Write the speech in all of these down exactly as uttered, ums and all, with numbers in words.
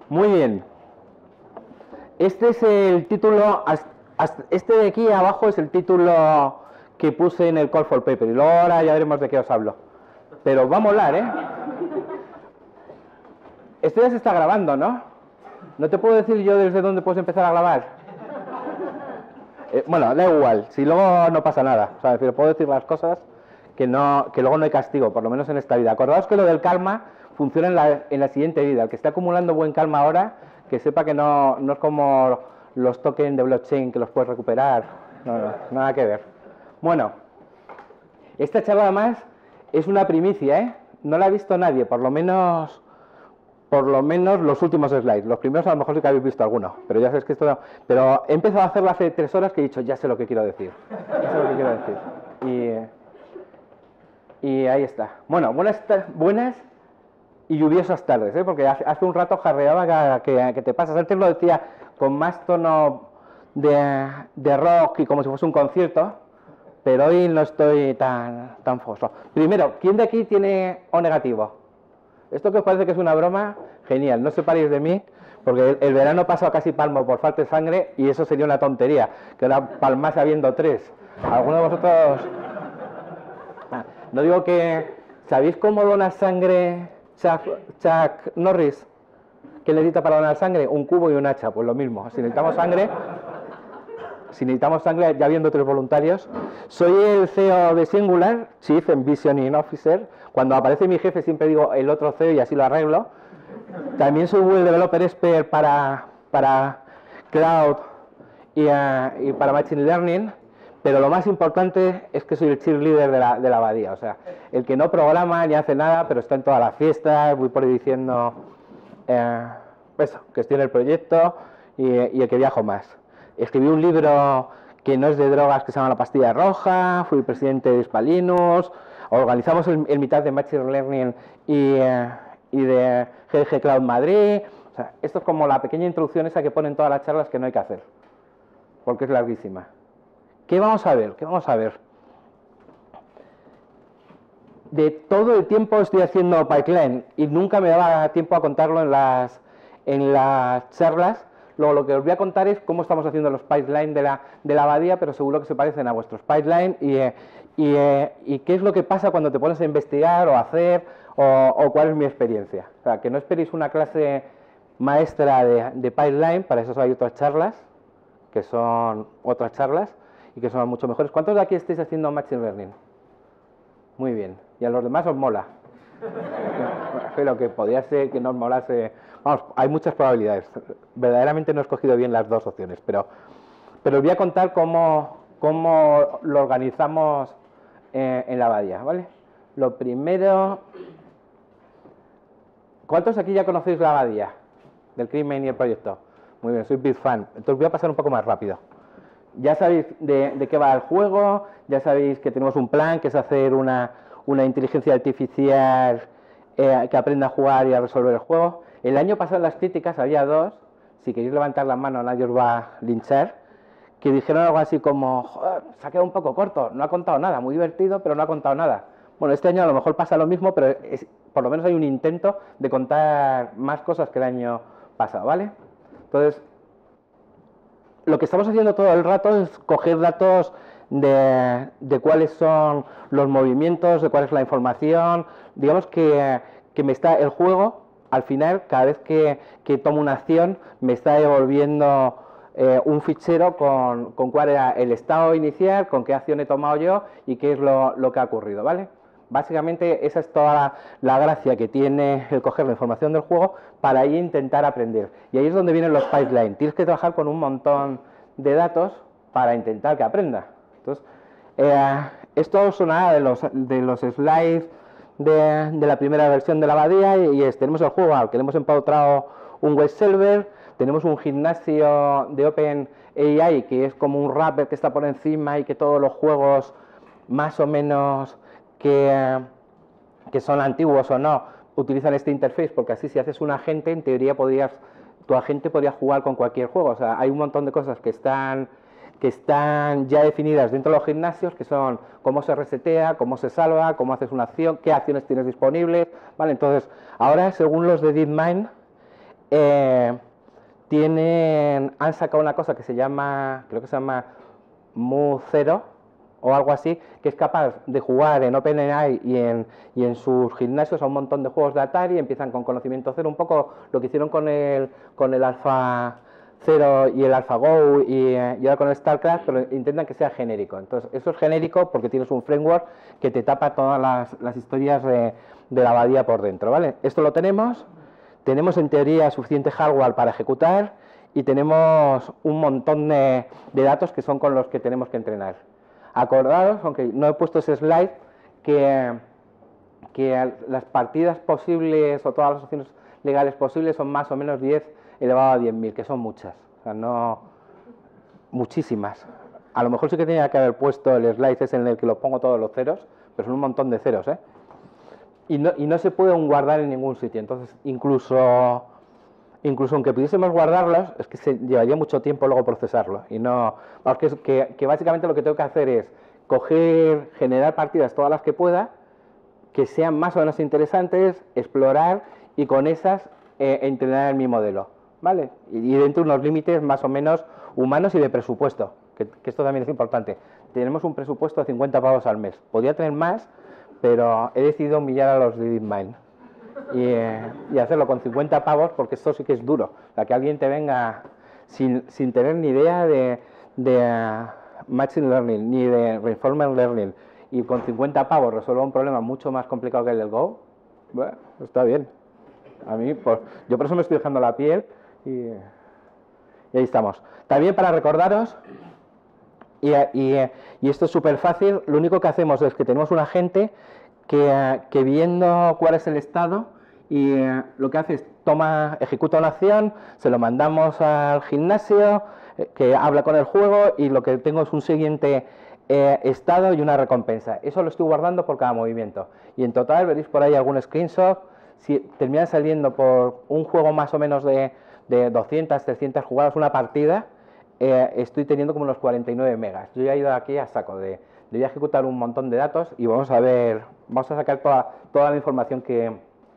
Muy bien. Este es el título, este de aquí abajo es el título que puse en el Call for Paper y luego ahora ya veremos de qué os hablo. Pero va a molar, ¿eh? Esto ya se está grabando, ¿no? ¿No te puedo decir yo desde dónde puedes empezar a grabar? Eh, bueno, da igual, si luego no pasa nada. O sea, puedo decir las cosas que, no, que luego no hay castigo, por lo menos en esta vida. Acordaos que lo del karma funciona en la, en la siguiente vida. El que esté acumulando buen karma ahora, que sepa que no, no es como los tokens de blockchain que los puedes recuperar. No, no, nada que ver. Bueno, esta charla además es una primicia, ¿eh? No la ha visto nadie, por lo menos... Por lo menos los últimos slides. Los primeros a lo mejor sí que habéis visto alguno, pero ya sabéis que esto no... Pero he empezado a hacerlo hace tres horas que he dicho, ya sé lo que quiero decir. Ya sé lo que quiero decir. Y, y ahí está. Bueno, buenas, buenas y lluviosas tardes, ¿eh? Porque hace, hace un rato jarreaba que, que, que te pasas. Antes lo decía con más tono de, de rock y como si fuese un concierto, pero hoy no estoy tan, tan foso. Primero, ¿quién de aquí tiene O negativo? Esto que os parece que es una broma, genial, no separéis de mí, porque el, el verano pasado casi palmo por falta de sangre y eso sería una tontería, que ahora palmase habiendo tres. ¿Alguno de vosotros...? Ah, no digo que... ¿Sabéis cómo dona sangre Chuck, Chuck Norris? ¿Qué necesita para donar sangre? Un cubo y un hacha, pues lo mismo. Si necesitamos sangre... Si necesitamos sangre, ya habiendo tres voluntarios. Soy el C E O de Singular, Chief Envisioning Officer. Cuando aparece mi jefe siempre digo el otro C E O y así lo arreglo. También soy Google Developer Expert para, para Cloud y, uh, y para Machine Learning. Pero lo más importante es que soy el cheerleader de la, de la abadía. O sea, el que no programa ni hace nada, pero está en todas las fiestas, voy por ahí diciendo eh, eso, que estoy en el proyecto y, y el que viajo más. Escribí un libro que no es de drogas, que se llama La Pastilla Roja, fui presidente de Hispalinus, organizamos el, el mitad de Machine Learning y, eh, y de G D G Cloud Madrid. O sea, esto es como la pequeña introducción esa que ponen todas las charlas que no hay que hacer, porque es larguísima. ¿Qué vamos a ver? ¿Qué vamos a ver? De todo el tiempo estoy haciendo pipeline y nunca me daba tiempo a contarlo en las, en las charlas. Luego lo que os voy a contar es cómo estamos haciendo los pipelines de la, de la abadía, pero seguro que se parecen a vuestros pipelines y, eh, y, eh, y qué es lo que pasa cuando te pones a investigar o a hacer o, o cuál es mi experiencia. O sea, que no esperéis una clase maestra de, de pipeline, para eso hay otras charlas, que son otras charlas y que son mucho mejores. ¿Cuántos de aquí estáis haciendo Machine Learning? Muy bien. ¿Y a los demás os mola? Pero que podría ser que no os molase... Vamos, hay muchas probabilidades. Verdaderamente no he escogido bien las dos opciones, pero, pero os voy a contar cómo, cómo lo organizamos eh, en la abadía, ¿vale? Lo primero... ¿Cuántos aquí ya conocéis la abadía del crimen y el proyecto? Muy bien, soy big fan. Entonces voy a pasar un poco más rápido. Ya sabéis de, de qué va el juego, ya sabéis que tenemos un plan, que es hacer una, una inteligencia artificial eh, que aprenda a jugar y a resolver el juego. El año pasado en las críticas había dos, si queréis levantar la mano nadie os va a linchar, que dijeron algo así como, joder, se ha quedado un poco corto, no ha contado nada, muy divertido, pero no ha contado nada. Bueno, este año a lo mejor pasa lo mismo, pero es, por lo menos hay un intento de contar más cosas que el año pasado, ¿vale? Entonces, lo que estamos haciendo todo el rato es coger datos de, de cuáles son los movimientos, de cuál es la información. Digamos que, que me está el juego, al final, cada vez que, que tomo una acción, me está devolviendo eh, un fichero con, con cuál era el estado inicial, con qué acción he tomado yo y qué es lo, lo que ha ocurrido, ¿vale? Básicamente esa es toda la, la gracia que tiene el coger la información del juego para ahí intentar aprender. Y ahí es donde vienen los pipelines. Tienes que trabajar con un montón de datos para intentar que aprenda. Entonces, eh, esto sonará de los, de los slides de, de la primera versión de la abadía y, y es, tenemos el juego al que le hemos empotrado un web server, tenemos un gimnasio de OpenAI que es como un wrapper que está por encima y que todos los juegos más o menos que, que son antiguos o no utilizan este interface, porque así si haces un agente, en teoría podrías, tu agente podría jugar con cualquier juego. O sea, hay un montón de cosas que están, que están ya definidas dentro de los gimnasios, que son cómo se resetea, cómo se salva, cómo haces una acción, qué acciones tienes disponibles, ¿vale? Entonces, ahora, según los de DeepMind, eh, tienen, han sacado una cosa que se llama, creo que se llama Mu Zero o algo así, que es capaz de jugar en OpenAI y en, y en sus gimnasios a un montón de juegos de Atari. Empiezan con conocimiento cero, un poco lo que hicieron con el, con el Alpha Zero y el AlphaGo y, y ahora con el StarCraft, pero intentan que sea genérico. Entonces, eso es genérico porque tienes un framework que te tapa todas las, las historias de, de la abadía por dentro, ¿vale? Esto lo tenemos, tenemos en teoría suficiente hardware para ejecutar y tenemos un montón de, de datos que son con los que tenemos que entrenar. Acordaos, aunque no he puesto ese slide, que, que las partidas posibles o todas las opciones legales posibles son más o menos diez elevado a diez mil, que son muchas, o sea, no muchísimas. A lo mejor sí que tenía que haber puesto el slide ese en el que lo pongo todos los ceros, pero son un montón de ceros, ¿eh? Y no, y no se pueden guardar en ningún sitio, entonces incluso, incluso aunque pudiésemos guardarlos, es que se llevaría mucho tiempo luego procesarlo. Y no, vamos, que, que, que básicamente lo que tengo que hacer es coger, generar partidas todas las que pueda, que sean más o menos interesantes, explorar y con esas eh, entrenar mi modelo. ¿Vale? Y dentro de unos límites más o menos humanos y de presupuesto, que, que esto también es importante. Tenemos un presupuesto de cincuenta pavos al mes. Podría tener más, pero he decidido humillar a los de DeepMind y, eh, y hacerlo con cincuenta pavos porque esto sí que es duro. O sea, que alguien te venga sin, sin tener ni idea de, de uh, Machine Learning ni de Reinforcement Learning y con cincuenta pavos resuelva un problema mucho más complicado que el del Go, bueno, está bien. A mí, pues, yo por eso me estoy dejando la piel. Y, y ahí estamos. También para recordaros, y, y, y esto es súper fácil, lo único que hacemos es que tenemos un agente que, que viendo cuál es el estado, y eh, lo que hace es toma, ejecuta una acción, se lo mandamos al gimnasio, eh, que habla con el juego, y lo que tengo es un siguiente eh, estado y una recompensa. Eso lo estoy guardando por cada movimiento. Y en total veréis por ahí algún screenshot. Si termina saliendo por un juego más o menos de de doscientas, trescientas jugadas una partida, eh, estoy teniendo como unos cuarenta y nueve megas. Yo ya he ido aquí a saco de, de voy a ejecutar un montón de datos y vamos a ver, vamos a sacar toda, toda la información que,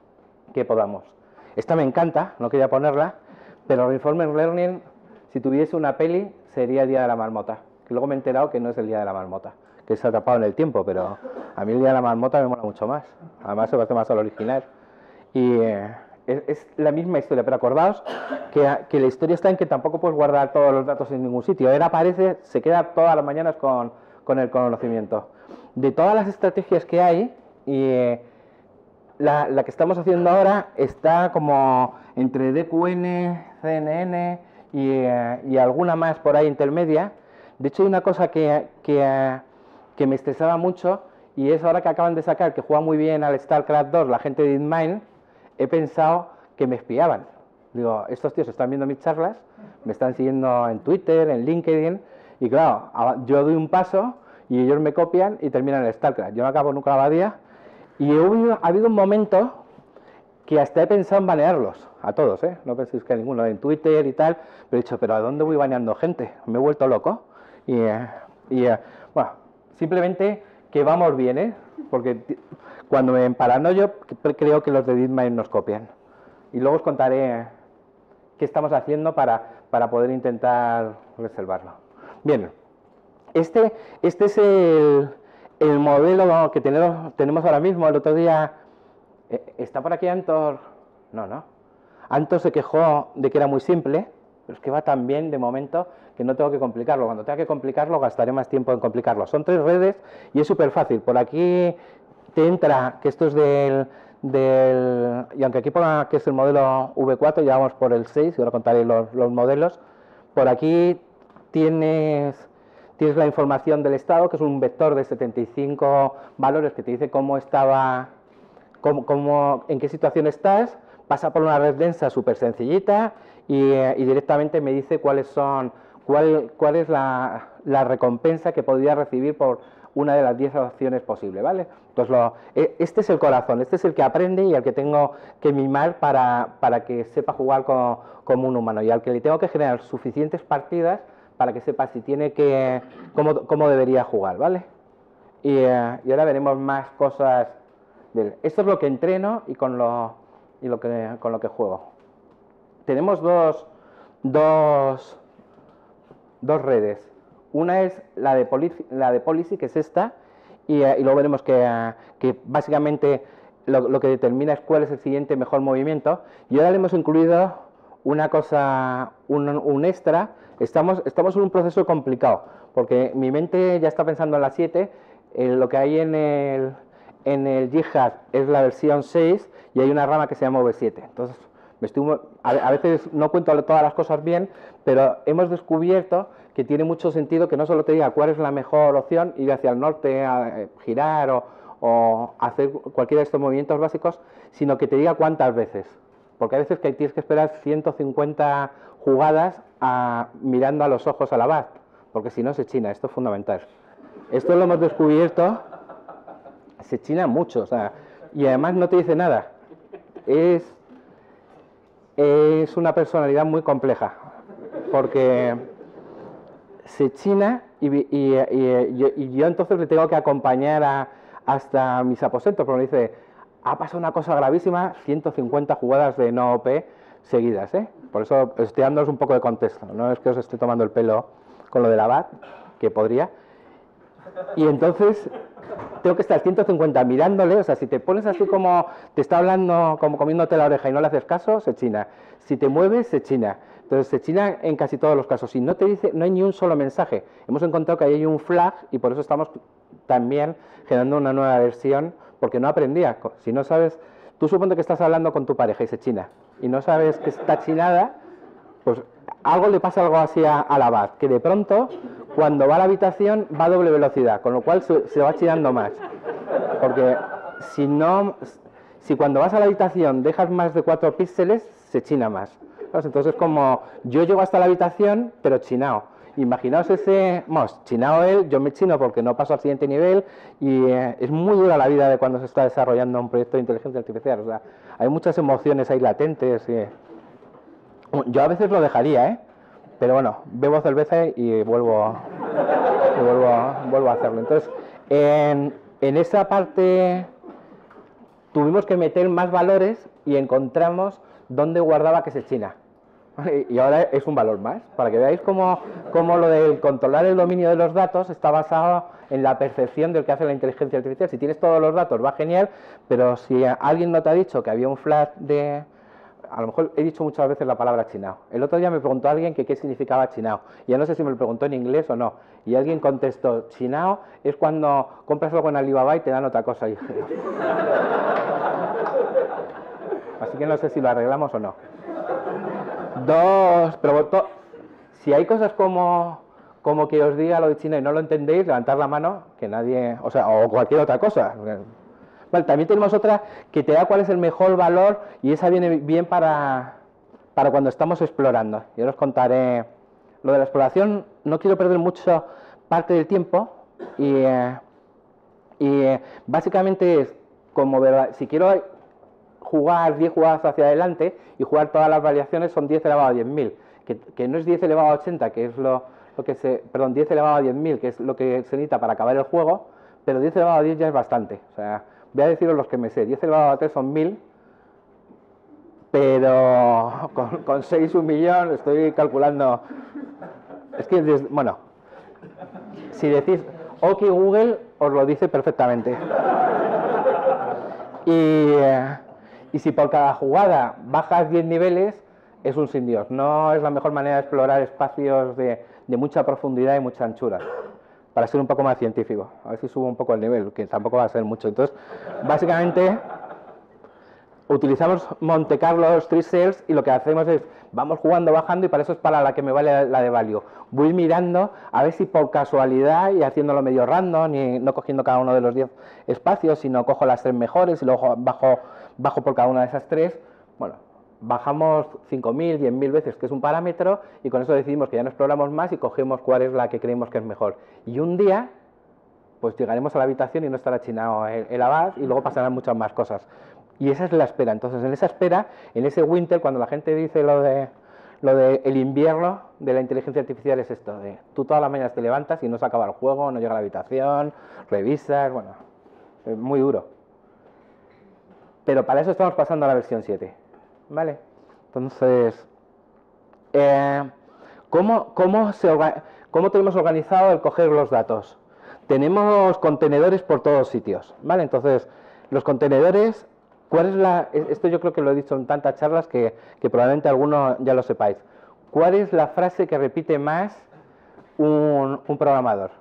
que podamos. Esta me encanta, no quería ponerla, pero Reinforcement Learning, si tuviese una peli, sería el Día de la Marmota. Que luego me he enterado que no es el Día de la Marmota, que se ha atrapado en el tiempo, pero a mí el Día de la Marmota me mola mucho más. Además se parece más al original. Y... Eh, Es, es la misma historia, pero acordaos que, que la historia está en que tampoco puedes guardar todos los datos en ningún sitio. Él aparece, se queda todas las mañanas con, con el conocimiento. De todas las estrategias que hay, y, eh, la, la que estamos haciendo ahora está como entre D Q N, C N N y, eh, y alguna más por ahí intermedia. De hecho, hay una cosa que, que, que me estresaba mucho, y es ahora que acaban de sacar, que juega muy bien al StarCraft dos, la gente de DeepMind. He pensado que me espiaban. Digo, estos tíos están viendo mis charlas, me están siguiendo en Twitter, en LinkedIn, y claro, yo doy un paso y ellos me copian y terminan el StarCraft. Yo no acabo nunca la abadía, y ha habido un momento que hasta he pensado en banearlos, a todos, ¿eh? No penséis que a ninguno en Twitter y tal, pero he dicho, ¿pero a dónde voy baneando gente? Me he vuelto loco. Y, y bueno, simplemente que vamos bien, ¿eh? Porque cuando me emparanoio, creo que los de DeepMind nos copian. Y luego os contaré qué estamos haciendo para, para poder intentar reservarlo. Bien, este, este es el, el modelo que tenemos, tenemos ahora mismo. El otro día, ¿está por aquí Antor? No, no. Antor se quejó de que era muy simple, pero es que va tan bien de momento que no tengo que complicarlo. Cuando tenga que complicarlo, gastaré más tiempo en complicarlo. Son tres redes y es súper fácil. Por aquí te entra, que esto es del, del... y aunque aquí ponga que es el modelo V cuatro, ya vamos por el seis, y ahora contaré los, los modelos. Por aquí tienes, tienes la información del estado, que es un vector de setenta y cinco valores que te dice cómo estaba, cómo, cómo, en qué situación estás. Pasa por una red densa súper sencillita y, y directamente me dice cuáles son, cuál, cuál es la, la recompensa que podría recibir por una de las diez opciones posibles, ¿vale? Entonces, lo, este es el corazón, este es el que aprende y al que tengo que mimar para, para que sepa jugar como, como un humano, y al que le tengo que generar suficientes partidas para que sepa si tiene que, cómo, cómo debería jugar, ¿vale? Y, eh, y ahora veremos más cosas de él. Esto es lo que entreno y con lo, y lo que, con lo que juego. tenemos dos, dos, dos redes. Una es la de, policy, la de Policy, que es esta, y, y luego veremos que, uh, que básicamente lo, lo que determina es cuál es el siguiente mejor movimiento. Y ahora le hemos incluido una cosa, un, un extra. Estamos, estamos en un proceso complicado, porque mi mente ya está pensando en la siete, eh, lo que hay en el, en el Jihad es la versión seis y hay una rama que se llama V siete. Entonces, me estoy, a, a veces no cuento todas las cosas bien, pero hemos descubierto que tiene mucho sentido que no solo te diga cuál es la mejor opción, ir hacia el norte, a, a girar o, o hacer cualquiera de estos movimientos básicos, sino que te diga cuántas veces. Porque hay veces que tienes que esperar ciento cincuenta jugadas a, mirando a los ojos a la bat, porque si no se china. Esto es fundamental. Esto lo hemos descubierto, se china mucho, o sea, y además no te dice nada. Es, es una personalidad muy compleja, porque se china y, y, y, y, yo, y yo entonces le tengo que acompañar a, hasta mis aposentos, porque me dice, ha pasado una cosa gravísima, ciento cincuenta jugadas de no O P seguidas, ¿eh? Por eso estoy dándoos un poco de contexto, no es que os esté tomando el pelo con lo de la B A T, que podría. Y entonces tengo que estar ciento cincuenta mirándole, o sea, si te pones así como te está hablando, como comiéndote la oreja y no le haces caso, se china. Si te mueves, se china. Entonces se china en casi todos los casos. Si no te dice, no hay ni un solo mensaje. Hemos encontrado que ahí hay un flag y por eso estamos también generando una nueva versión, porque no aprendía. Si no sabes, tú suponte que estás hablando con tu pareja y se china, y no sabes que está chinada, pues algo le pasa algo así a, a la B A T, que de pronto, cuando va a la habitación, va a doble velocidad, con lo cual se, se va chinando más. Porque si no, si cuando vas a la habitación dejas más de cuatro píxeles, se china más. Entonces, como yo llego hasta la habitación, pero chinao. Imaginaos ese, vamos, chinao él, yo me chino porque no paso al siguiente nivel, y eh, es muy dura la vida de cuando se está desarrollando un proyecto de inteligencia artificial. O sea, hay muchas emociones ahí latentes. Y, yo a veces lo dejaría, ¿eh? Pero bueno, bebo cerveza y vuelvo, y vuelvo, vuelvo a hacerlo. Entonces, en, en esa parte tuvimos que meter más valores y encontramos dónde guardaba que se china. Y ahora es un valor más, para que veáis cómo, cómo lo del controlar el dominio de los datos está basado en la percepción del que hace la inteligencia artificial. Si tienes todos los datos va genial, pero si alguien no te ha dicho que había un flag de... A lo mejor he dicho muchas veces la palabra chinao. El otro día me preguntó alguien que qué significaba chinao. Ya no sé si me lo preguntó en inglés o no. Y alguien contestó, chinao es cuando compras algo en Alibaba y te dan otra cosa. Y dije, así que no sé si lo arreglamos o no. Dos, pero to, si hay cosas como, como que os diga lo de China y no lo entendéis, levantad la mano, que nadie, o sea, o cualquier otra cosa. Vale, también tenemos otra que te da cuál es el mejor valor, y esa viene bien para, para cuando estamos explorando. Yo os contaré lo de la exploración. No quiero perder mucho parte del tiempo, y, eh, y eh, básicamente es como ver, si quiero jugar diez jugadas hacia adelante y jugar todas las variaciones, son diez elevado a diez mil, que, que no es diez elevado a ochenta, que es lo, lo que se, perdón, diez elevado a diez mil, que es lo que se necesita para acabar el juego, pero diez elevado a diez ya es bastante. O sea, voy a deciros los que me sé. diez elevado a tres son mil, pero con, con seis un millón estoy calculando. Es que, bueno, si decís OK Google, os lo dice perfectamente. Y, y si por cada jugada bajas diez niveles, es un sin Dios. No es la mejor manera de explorar espacios de, de mucha profundidad y mucha anchura. Para ser un poco más científico. A ver si subo un poco el nivel, que tampoco va a ser mucho. Entonces, básicamente, utilizamos Monte Carlo Street Sales y lo que hacemos es, vamos jugando, bajando, y para eso es para la que me vale la de value. Voy mirando a ver si por casualidad, y haciéndolo medio random, y no cogiendo cada uno de los diez espacios, sino cojo las tres mejores y luego bajo, bajo por cada una de esas tres. Bueno, bajamos cinco mil, diez mil veces, que es un parámetro, y con eso decidimos que ya no exploramos más y cogemos cuál es la que creemos que es mejor. Y un día, pues llegaremos a la habitación y no estará chinado el, el abad, y luego pasarán muchas más cosas. Y esa es la espera. Entonces, en esa espera, en ese winter, cuando la gente dice lo de lo de el invierno de la inteligencia artificial, es esto de tú todas las mañanas te levantas y no se acaba el juego, no llega a la habitación, revisas, bueno, es muy duro. Pero para eso estamos pasando a la versión siete, ¿vale? Entonces, Eh, ¿cómo, cómo, se orga- ¿Cómo tenemos organizado el coger los datos? Tenemos contenedores por todos sitios, ¿vale? Entonces, los contenedores, ¿cuál es la...? Esto yo creo que lo he dicho en tantas charlas que, que probablemente algunos ya lo sepáis. ¿Cuál es la frase que repite más un, un programador?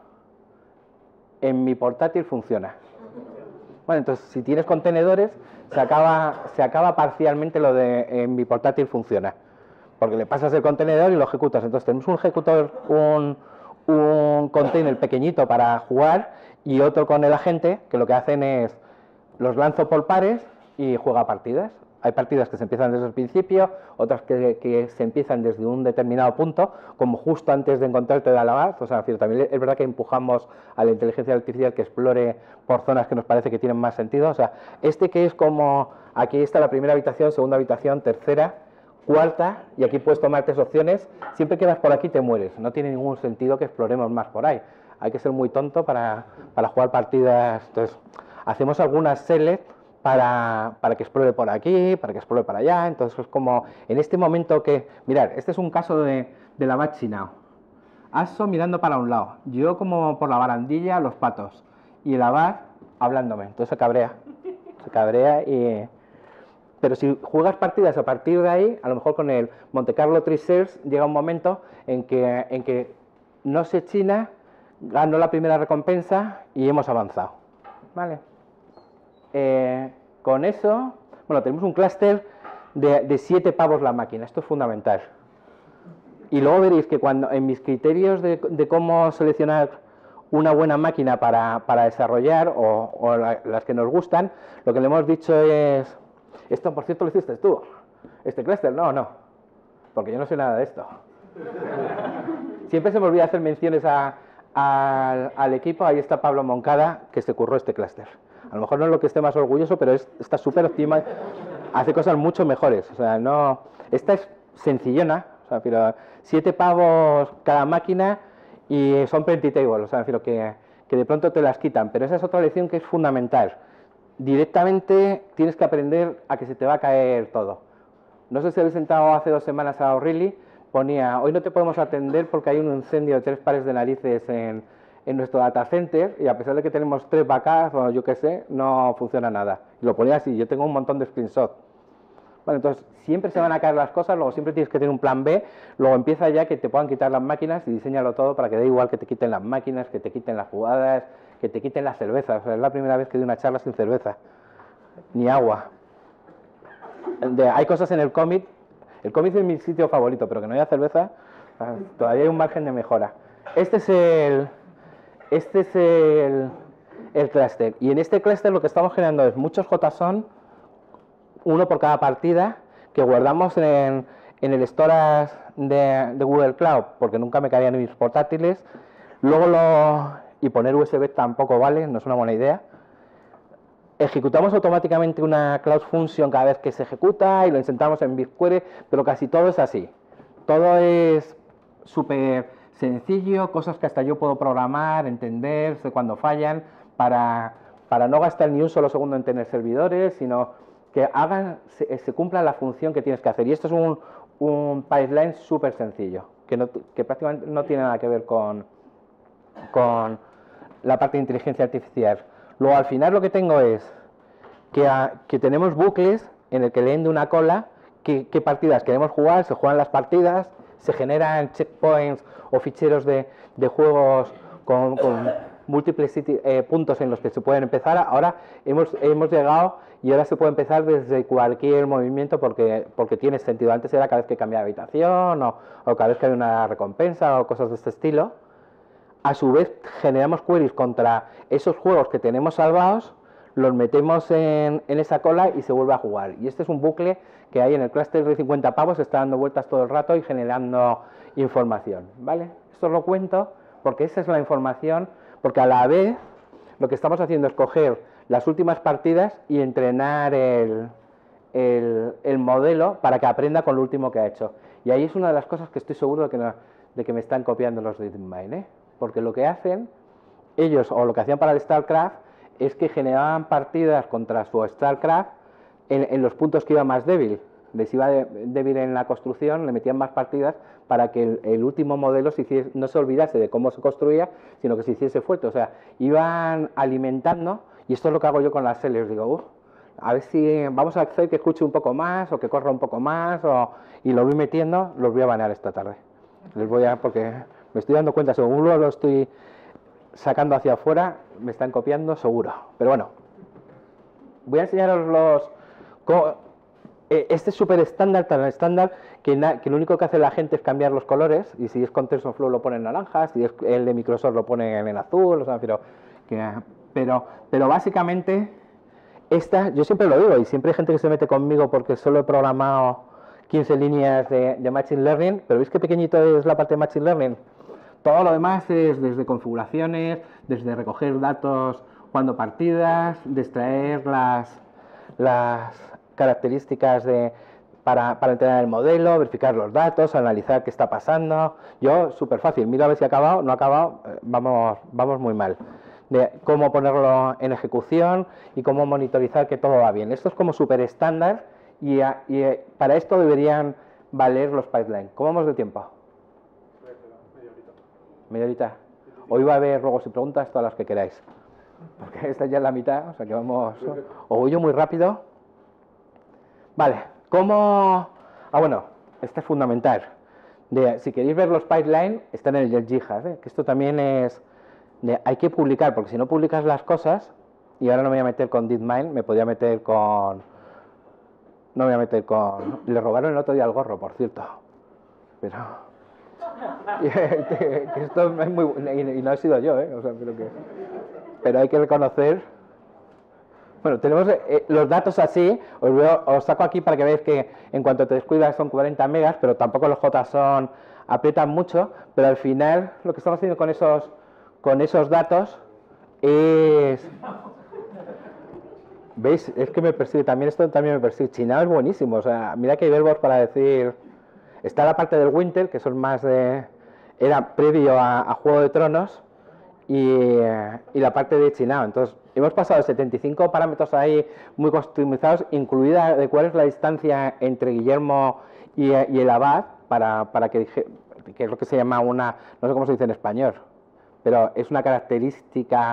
En mi portátil funciona. Bueno, entonces, si tienes contenedores, se acaba, se acaba parcialmente lo de en mi portátil funciona. Porque le pasas el contenedor y lo ejecutas. Entonces, tenemos un ejecutor, un, un container pequeñito para jugar y otro con el agente, que lo que hacen es los lanzo por pares y juega partidas. Hay partidas que se empiezan desde el principio, otras que, que se empiezan desde un determinado punto, como justo antes de encontrarte de la O sea, también es verdad que empujamos a la inteligencia artificial que explore por zonas que nos parece que tienen más sentido. O sea, este que es como, aquí está la primera habitación, segunda habitación, tercera, cuarta, y aquí puedes tomar tres opciones. Siempre que vas por aquí te mueres. No tiene ningún sentido que exploremos más por ahí. Hay que ser muy tonto para, para jugar partidas. Entonces, hacemos algunas select para, para que explore por aquí, para que explore para allá. Entonces, es como en este momento que... Mirad, este es un caso de, de la Batchinao. Aso mirando para un lado. Yo como por la barandilla, los patos. Y el Abad hablándome. Entonces se cabrea. Se cabrea y... Pero si juegas partidas a partir de ahí, a lo mejor con el Monte Carlo Three Shares llega un momento en que, en que no sé China, ganó la primera recompensa y hemos avanzado. ¿Vale? Eh, con eso, bueno, tenemos un clúster de, de siete pavos la máquina. Esto es fundamental. Y luego veréis que cuando en mis criterios de, de cómo seleccionar una buena máquina para, para desarrollar o, o la, las que nos gustan, lo que le hemos dicho es... Esto, por cierto, lo hiciste tú. Este clúster, no, no. Porque yo no sé nada de esto. Siempre se me olvida hacer menciones a, a, al equipo. Ahí está Pablo Moncada, que se curró este clúster. A lo mejor no es lo que esté más orgulloso, pero es, está súper optimizado. Hace cosas mucho mejores. O sea, no... Esta es sencillona. O sea, pero siete pavos cada máquina y son pretty table. O sea, pero que, que de pronto te las quitan. Pero esa es otra lección que es fundamental. Directamente tienes que aprender a que se te va a caer todo. No sé si habéis sentado hace dos semanas a O'Reilly, ponía, hoy no te podemos atender porque hay un incendio de tres pares de narices en, en nuestro data center y a pesar de que tenemos tres backups o yo qué sé, no funciona nada. Y lo ponía así, yo tengo un montón de screenshots. Bueno, entonces siempre se van a caer las cosas, luego siempre tienes que tener un plan B, luego empieza ya que te puedan quitar las máquinas y diseñalo todo para que dé igual que te quiten las máquinas, que te quiten las jugadas, que te quiten la cerveza. O sea, es la primera vez que doy una charla sin cerveza, ni agua. De, hay cosas en el cómic, el cómic es mi sitio favorito, pero que no haya cerveza, todavía hay un margen de mejora. Este es el, este es el, el clúster, y en este clúster lo que estamos generando es muchos JSON, uno por cada partida, que guardamos en, en el storage de, de Google Cloud, porque nunca me caían en mis portátiles. Luego lo... y poner U S B tampoco vale, no es una buena idea. Ejecutamos automáticamente una Cloud Function cada vez que se ejecuta y lo insertamos en BigQuery, pero casi todo es así. Todo es súper sencillo, cosas que hasta yo puedo programar, entender, sé cuándo fallan, para, para no gastar ni un solo segundo en tener servidores, sino que hagan, se, se cumpla la función que tienes que hacer. Y esto es un, un pipeline súper sencillo, que, no, que prácticamente no tiene nada que ver con, con la parte de inteligencia artificial. Luego, al final lo que tengo es que, a, que tenemos bucles en el que leen de una cola qué, qué partidas queremos jugar, se juegan las partidas, se generan checkpoints o ficheros de, de juegos con, con múltiples eh, puntos en los que se pueden empezar. Ahora hemos, hemos llegado y ahora se puede empezar desde cualquier movimiento porque, porque tiene sentido. Antes era cada vez que cambiaba de habitación o, o cada vez que había una recompensa o cosas de este estilo. A su vez generamos queries contra esos juegos que tenemos salvados, los metemos en, en esa cola y se vuelve a jugar. Y este es un bucle que hay en el clúster de cincuenta pavos, está dando vueltas todo el rato y generando información, ¿vale? Esto os lo cuento porque esa es la información, porque a la vez lo que estamos haciendo es coger las últimas partidas y entrenar el, el, el modelo para que aprenda con lo último que ha hecho. Y ahí es una de las cosas que estoy seguro de que, no, de que me están copiando los de DeepMind, ¿eh? Porque lo que hacen ellos, o lo que hacían para el StarCraft, es que generaban partidas contra su StarCraft en, en los puntos que iba más débil. les iba de, débil en la construcción, le metían más partidas para que el, el último modelo se hiciese, no se olvidase de cómo se construía, sino que se hiciese fuerte. O sea, iban alimentando, y esto es lo que hago yo con las series. Digo, uff, a ver si vamos a hacer que escuche un poco más, o que corra un poco más, o, y lo voy metiendo, los voy a banear esta tarde. Les voy a, porque me estoy dando cuenta, según lo estoy sacando hacia afuera, me están copiando seguro. Pero bueno, voy a enseñaros los... Cómo, este es súper estándar, tan estándar, que, na, que lo único que hace la gente es cambiar los colores, y si es con TensorFlow lo pone en naranja, si es el de Microsoft lo pone en azul, o sea, pero, que, pero, pero básicamente, esta, yo siempre lo digo, y siempre hay gente que se mete conmigo porque solo he programado quince líneas de, de Machine Learning, pero ¿veis qué pequeñito es la parte de Machine Learning? Todo lo demás es desde configuraciones, desde recoger datos jugando partidas, de extraer las... las características de, para, para entrenar el modelo, verificar los datos, analizar qué está pasando. Yo, súper fácil, miro a ver si ha acabado, no ha acabado, vamos, vamos muy mal. De cómo ponerlo en ejecución y cómo monitorizar que todo va bien. Esto es como súper estándar y, y para esto deberían valer los pipelines. ¿Cómo vamos de tiempo? Media horita. Media horita. Hoy va a haber ruegos y preguntas, todas las que queráis. Porque esta ya es la mitad, o sea que vamos... O voy yo muy rápido. Vale, ¿cómo...? Ah, bueno, esto es fundamental. De, si queréis ver los pipelines, están en el Jihad, ¿eh? Que esto también es... De, hay que publicar, porque si no publicas las cosas, y ahora no me voy a meter con DeepMind, me podría meter con... No me voy a meter con... Le robaron el otro día el gorro, por cierto. Pero... que esto es muy... Y, y no he sido yo, ¿eh? O sea, pero que... Pero hay que reconocer... Bueno, tenemos eh, los datos así, os, veo, os saco aquí para que veáis que en cuanto te descuidas son cuarenta megas, pero tampoco los J son, aprietan mucho, pero al final lo que estamos haciendo con esos, con esos datos es... ¿Veis? Es que me persigue, también esto también me persigue. Chinao es buenísimo, o sea, mira que hay verbos para decir... Está la parte del Winter, que son más de... Era previo a, a Juego de Tronos, y, y la parte de Chinao, entonces... Hemos pasado de setenta y cinco parámetros ahí muy customizados, incluida de cuál es la distancia entre Guillermo y, y el abad, para, para que, que es lo que se llama una, no sé cómo se dice en español, pero es una característica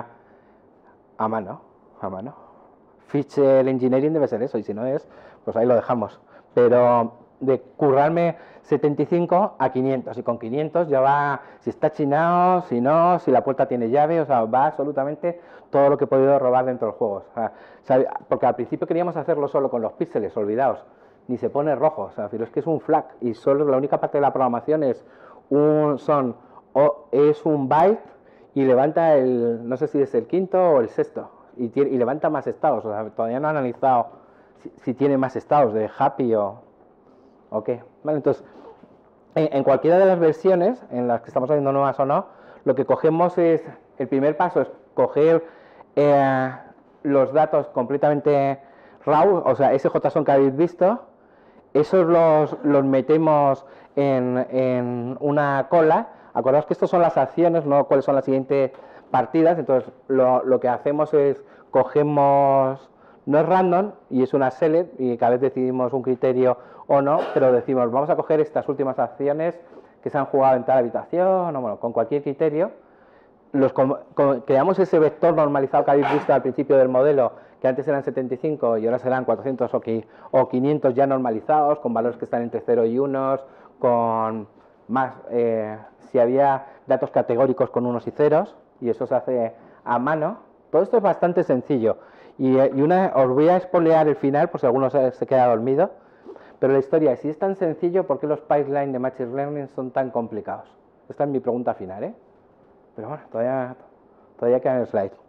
a mano, a mano. Feature Engineering debe ser eso, y si no es, pues ahí lo dejamos. Pero de currarme setenta y cinco a quinientos, y con quinientos ya va, si está chinado, si no, si la puerta tiene llave, o sea, va absolutamente todo lo que he podido robar dentro del juego. O sea, porque al principio queríamos hacerlo solo con los píxeles, olvidaos, ni se pone rojo, o sea, pero es que es un flag, y solo la única parte de la programación es un, son, o, es un byte, y levanta el, no sé si es el quinto o el sexto, y, tiene, y levanta más estados, o sea, todavía no he analizado si, si tiene más estados de happy o... Ok, vale, entonces, en, en cualquiera de las versiones en las que estamos haciendo nuevas o no, lo que cogemos es, el primer paso es coger eh, los datos completamente raw, o sea, ese JSON que habéis visto, esos los, los metemos en, en una cola. Acordaos que estas son las acciones, no cuáles son las siguientes partidas, entonces lo, lo que hacemos es, cogemos, no es random, y es una select, y cada vez decidimos un criterio o no, pero decimos, vamos a coger estas últimas acciones que se han jugado en tal habitación, o bueno, con cualquier criterio, los, con, con, creamos ese vector normalizado que habéis visto al principio del modelo, que antes eran setenta y cinco y ahora serán cuatrocientos o, o quinientos ya normalizados, con valores que están entre cero y uno, con más, eh, si había datos categóricos con unos y ceros, y eso se hace a mano. Todo esto es bastante sencillo, y, y una, os voy a spoilear el final por si alguno se, se queda dormido, pero la historia es, si es tan sencillo, ¿por qué los pipelines de Machine Learning son tan complicados? Esta es mi pregunta final, ¿eh? Pero bueno, todavía, todavía queda en el slide.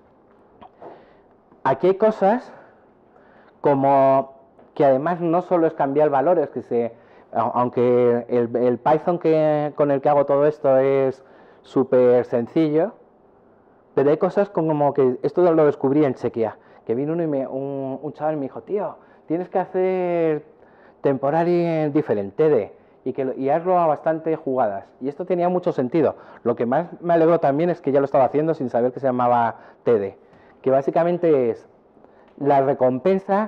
Aquí hay cosas como que además no solo es cambiar valores, que se, aunque el, el Python que, con el que hago todo esto es súper sencillo, pero hay cosas como que, esto lo descubrí en Chequia, que vino uno y me, un, un chaval y me dijo, tío, tienes que hacer temporary different, T D, y, que, y hazlo a bastante jugadas. Y esto tenía mucho sentido. Lo que más me alegró también es que ya lo estaba haciendo sin saber que se llamaba T D, que básicamente es la recompensa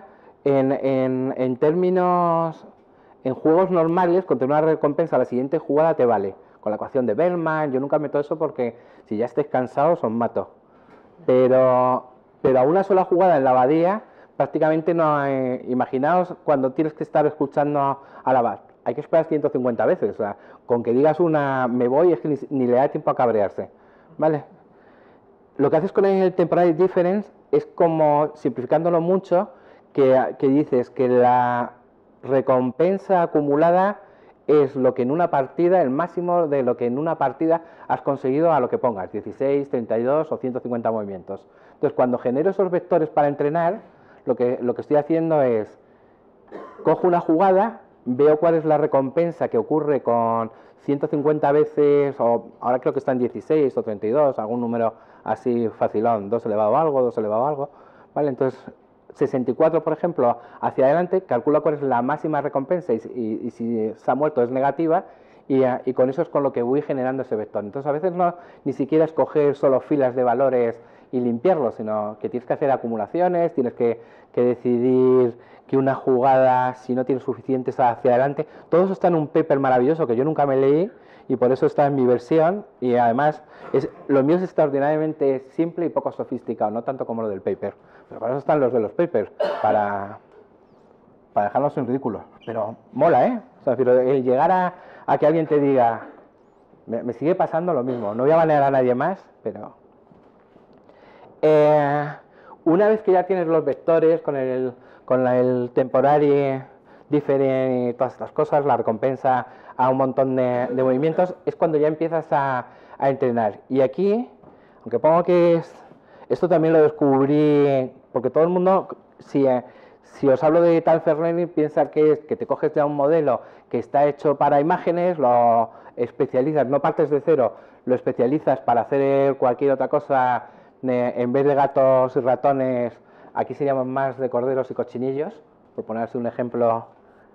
En, en, en términos, en juegos normales, con tener una recompensa a la siguiente jugada te vale. Con la ecuación de Bellman, yo nunca meto eso porque si ya estáis cansados os mato. Pero, pero a una sola jugada en la abadía, prácticamente no hay... Imaginaos cuando tienes que estar escuchando a la abad. Hay que esperar ciento cincuenta veces. O sea, con que digas una me voy es que ni, ni le da tiempo a cabrearse. ¿Vale? Lo que haces con el temporary difference es como, simplificándolo mucho, que, que dices que la recompensa acumulada es lo que en una partida, el máximo de lo que en una partida has conseguido a lo que pongas, dieciséis, treinta y dos o ciento cincuenta movimientos. Entonces, cuando genero esos vectores para entrenar, lo que, lo que estoy haciendo es, cojo una jugada, veo cuál es la recompensa que ocurre con ciento cincuenta veces, o ahora creo que está en dieciséis o treinta y dos, algún número así facilón, dos elevado a algo, dos elevado a algo, ¿vale? Entonces, sesenta y cuatro, por ejemplo, hacia adelante, calcula cuál es la máxima recompensa y, y, y si se ha muerto es negativa, y, y con eso es con lo que voy generando ese vector. Entonces, a veces no ni siquiera escoger solo filas de valores y limpiarlos, sino que tienes que hacer acumulaciones, tienes que, que decidir que una jugada, si no tienes suficientes hacia adelante, todo eso está en un paper maravilloso que yo nunca me leí y por eso está en mi versión, y además es, lo mío es extraordinariamente simple y poco sofisticado, no tanto como lo del paper, pero para eso están los de los papers, para, para dejarlos en ridículo, pero mola, ¿eh? O sea, pero el llegar a, a que alguien te diga, me, me sigue pasando lo mismo, no voy a banear a nadie más, pero... Eh, una vez que ya tienes los vectores con el, con el temporary different y todas estas cosas, la recompensa a un montón de, de movimientos, es cuando ya empiezas a, a entrenar. Y aquí, aunque pongo que es, esto también lo descubrí, porque todo el mundo, si, si os hablo de transfer learning, piensa que es que te coges ya un modelo que está hecho para imágenes, lo especializas, no partes de cero, lo especializas para hacer cualquier otra cosa. En vez de gatos y ratones, aquí se llaman más de corderos y cochinillos, por ponerse un ejemplo,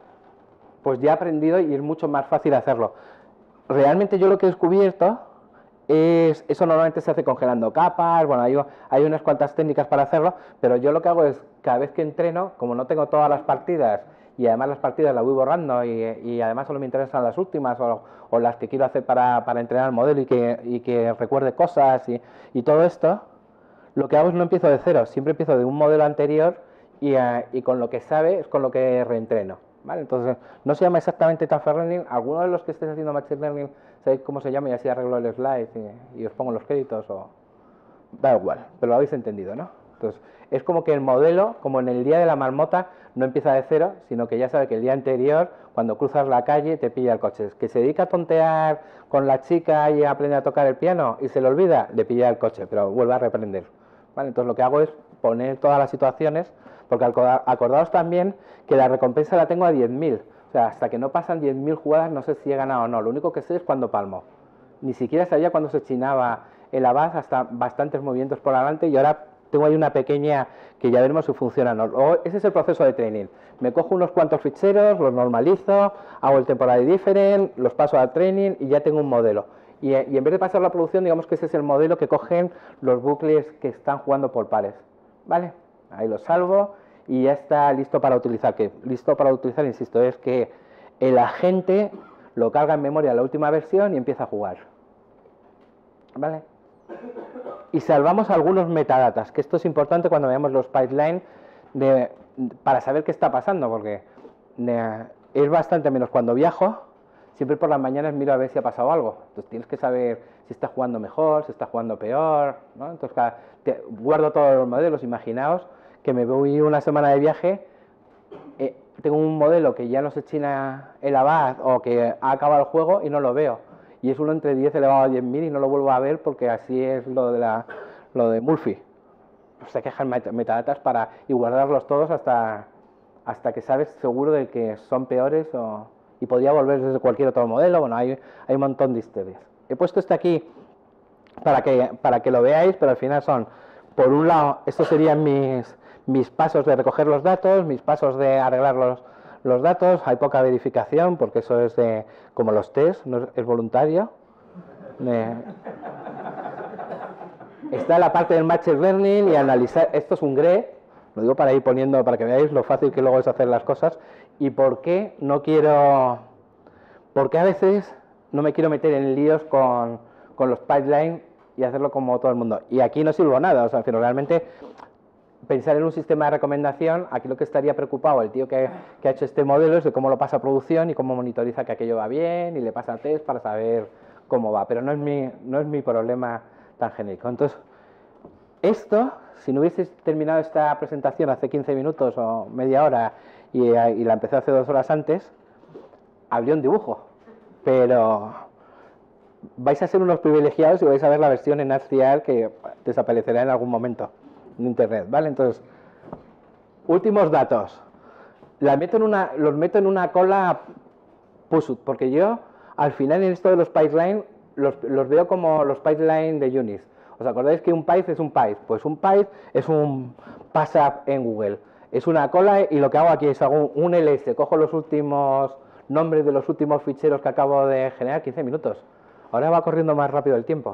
pues ya he aprendido y es mucho más fácil hacerlo. Realmente yo lo que he descubierto es, eso normalmente se hace congelando capas, bueno, hay, hay unas cuantas técnicas para hacerlo, pero yo lo que hago es, cada vez que entreno, como no tengo todas las partidas, y además las partidas las voy borrando, y, y además solo me interesan las últimas, o, o las que quiero hacer para, para entrenar el modelo y que, y que recuerde cosas y, y todo esto, lo que hago es no empiezo de cero, siempre empiezo de un modelo anterior y, uh, y con lo que sabe es con lo que reentreno, ¿vale? Entonces, no se llama exactamente transfer learning. Alguno de los que estéis haciendo machine learning, ¿sabéis cómo se llama? Y así arreglo el slide y, y os pongo los créditos, o da igual, pero lo habéis entendido, ¿no? Entonces, es como que el modelo, como en el día de la marmota, no empieza de cero, sino que ya sabe que el día anterior, cuando cruzas la calle, te pilla el coche. Que se dedica a tontear con la chica y a aprender a tocar el piano y se le olvida, le pilla el coche, pero vuelve a reprender. ¿Vale? Entonces lo que hago es poner todas las situaciones, porque acordaos también que la recompensa la tengo a diez mil, o sea, hasta que no pasan diez mil jugadas no sé si he ganado o no, lo único que sé es cuando palmo. Ni siquiera sabía cuando se chinaba el abad, hasta bastantes movimientos por delante, y ahora tengo ahí una pequeña que ya veremos si funciona o no. O ese es el proceso de training. Me cojo unos cuantos ficheros, los normalizo, hago el temporary different, los paso al training y ya tengo un modelo. Y, y en vez de pasar la producción, digamos que ese es el modelo que cogen los bucles que están jugando por pares, ¿vale? Ahí lo salvo y ya está listo para utilizar. Que listo para utilizar, insisto, es que el agente lo carga en memoria la última versión y empieza a jugar, ¿vale? Y salvamos algunos metadatas, que esto es importante cuando veamos los pipelines de, para saber qué está pasando, porque de, es bastante menos cuando viajo. Siempre por las mañanas miro a ver si ha pasado algo. Entonces tienes que saber si está jugando mejor, si está jugando peor, ¿no? Entonces cada, te, guardo todos los modelos. Imaginaos que me voy una semana de viaje, eh, tengo un modelo que ya no se china el abad o que ha acabado el juego y no lo veo. Y es uno entre diez elevado a diez mil y no lo vuelvo a ver porque así es lo de, la, lo de Murphy. Pues hay que dejar metadatas para, y guardarlos todos hasta, hasta que sabes seguro de que son peores o... y podría volver desde cualquier otro modelo. Bueno, hay, hay un montón de historias. He puesto este aquí para que, para que lo veáis, pero al final son, por un lado, estos serían mis, mis pasos de recoger los datos, mis pasos de arreglar los, los datos. Hay poca verificación, porque eso es de, como los test, no es, es voluntario. Eh, está la parte del machine learning y analizar, esto es un G R E, Lo digo para ir poniendo, para que veáis lo fácil que luego es hacer las cosas y por qué no quiero, por qué a veces no me quiero meter en líos con, con los pipelines y hacerlo como todo el mundo. Y aquí no sirvo nada, o sea, pero realmente pensar en un sistema de recomendación, aquí lo que estaría preocupado el tío que, que ha hecho este modelo es de cómo lo pasa a producción y cómo monitoriza que aquello va bien y le pasa test para saber cómo va, pero no es mi, no es mi problema tan genérico. Entonces, esto, si no hubieses terminado esta presentación hace quince minutos o media hora y, y la empecé hace dos horas antes, habría un dibujo, pero vais a ser unos privilegiados y vais a ver la versión en Arcial que desaparecerá en algún momento en internet, ¿vale? Entonces, últimos datos. La meto en una, los meto en una cola Pusut, porque yo, al final, en esto de los pipelines, los, los veo como los pipelines de Unix. ¿Os acordáis que un pipe es un pipe? Pues un pipe es un PassUp en Google. Es una cola y lo que hago aquí es hago un L S, cojo los últimos nombres de los últimos ficheros que acabo de generar, quince minutos. Ahora va corriendo más rápido el tiempo.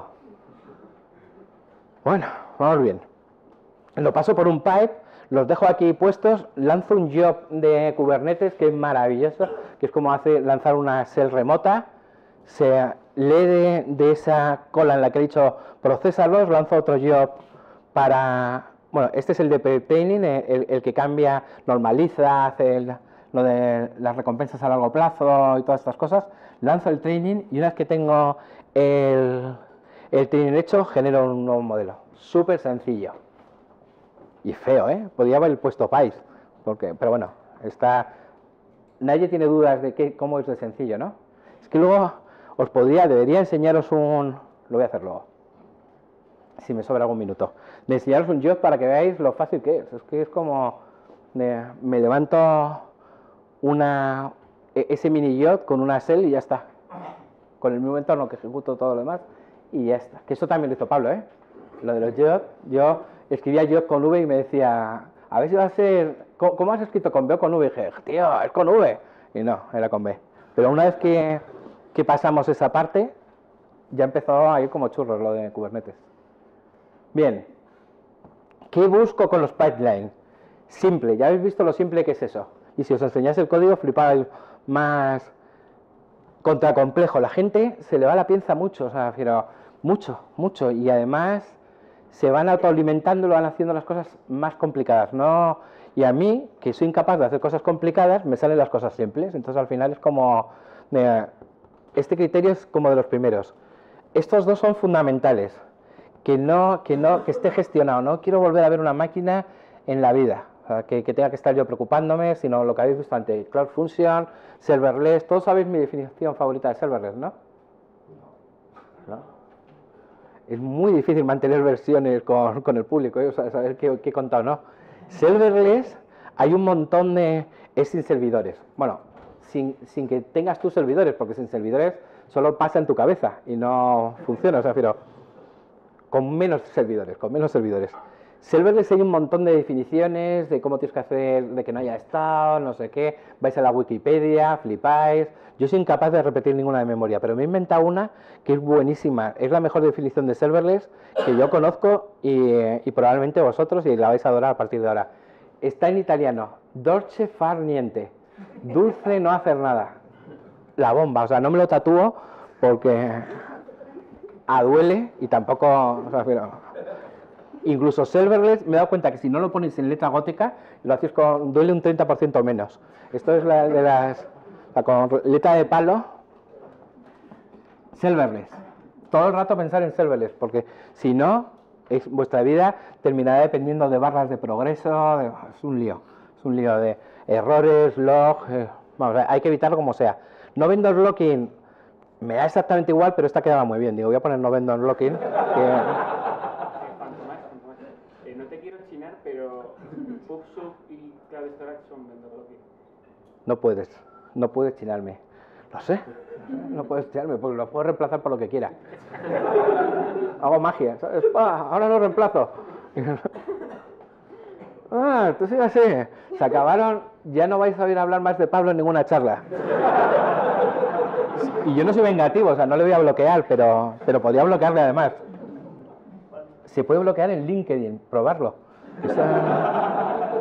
Bueno, vamos bien. Lo paso por un pipe, los dejo aquí puestos, lanzo un job de Kubernetes que es maravilloso, que es como hace lanzar una shell remota, se lee de, de esa cola en la que he dicho procésalos, lanzo otro job para, bueno, este es el de pre-training, el, el que cambia, normaliza, hace el, lo de las recompensas a largo plazo y todas estas cosas, lanzo el training y una vez que tengo el, el training hecho, genero un nuevo modelo. Súper sencillo. Y feo, ¿eh? Podría haber puesto Pais, porque, pero bueno, está, nadie tiene dudas de qué, cómo es de sencillo, ¿no? Es que luego os podría, debería enseñaros un, lo voy a hacer luego, si me sobra algún minuto, de enseñaros un job para que veáis lo fácil que es. Es que es como, me, me levanto una, ese mini job con una shell y ya está, con el mismo entorno que ejecuto todo lo demás y ya está. Que eso también lo hizo Pablo, ¿eh? Lo de los jobs, yo escribía job con V y me decía, a ver si va a ser, ¿cómo has escrito con V o con V? Y dije, tío, es con V. Y no, era con V. Pero una vez que, que pasamos esa parte, ya empezó a ir como churros lo de Kubernetes. Bien, ¿qué busco con los pipelines? Simple, ya habéis visto lo simple que es eso. Y si os enseñase el código, flipáis más contracomplejo. La gente se le va la pinza mucho, o sea, pero mucho, mucho. Y además se van autoalimentando y lo van haciendo las cosas más complicadas, ¿no? Y a mí, que soy incapaz de hacer cosas complicadas, me salen las cosas simples. Entonces, al final es como, eh, este criterio es como de los primeros. Estos dos son fundamentales, que no, que no, que esté gestionado. No quiero volver a ver una máquina en la vida, o sea, que, que tenga que estar yo preocupándome, sino lo que habéis visto antes, Cloud Function, Serverless. Todos sabéis mi definición favorita de Serverless, ¿no? ¿No? Es muy difícil mantener versiones con, con el público, ¿eh? O sea, saber qué, qué he contado, ¿no? Serverless, hay un montón de... es sin servidores. Bueno, sin, sin que tengas tus servidores, porque sin servidores solo pasa en tu cabeza y no funciona, o sea, pero con menos servidores, con menos servidores. Serverless hay un montón de definiciones de cómo tienes que hacer, de que no haya estado, no sé qué, vais a la Wikipedia, flipáis. Yo soy incapaz de repetir ninguna de memoria, pero me he inventado una que es buenísima, es la mejor definición de serverless que yo conozco y, y probablemente vosotros, y la vais a adorar a partir de ahora. Está en italiano, dolce far niente, dulce no hacer nada. La bomba, o sea, no me lo tatúo porque a duele y tampoco, o sea, pero, incluso serverless, me he dado cuenta que si no lo ponéis en letra gótica, lo hacéis con, duele un treinta por ciento menos. Esto es la de las, la, con letra de palo, serverless. Todo el rato pensar en serverless, porque si no, es, vuestra vida terminará dependiendo de barras de progreso, de, es un lío, es un lío de errores, log, eh, vamos, hay que evitarlo como sea. No vendor locking, me da exactamente igual, pero esta quedaba muy bien. Digo, voy a poner no vendor locking. Que... Eh, no te quiero chinar, pero PubSub y Cloud Storage son vendor locking. No puedes, no puedes chinarme. Lo sé, no puedes chinarme, porque lo puedo reemplazar por lo que quiera. Hago magia, ¿sabes? ¡Ah, ahora lo reemplazo! Ah, entonces ya sé, se acabaron, ya no vais a oír hablar más de Pablo en ninguna charla. Y yo no soy vengativo, o sea, no le voy a bloquear, pero, pero podría bloquearle además. Se puede bloquear en LinkedIn, probarlo. Esa...